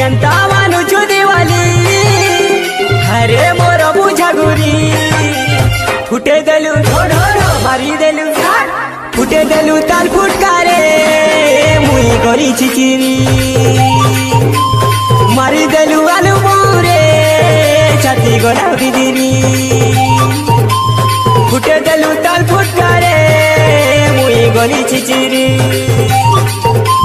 Kenta मानु दिवाली हरे मोर बुझागुरी फुटे देलु मारी देलु फुटे देलु ताल फुटकारे मुई गरी चिचिरी मारी देलु आलू मोरे छाती गला बिदिरी फुटे देलु ताल फुटकारे मुई गरी चिचिरी।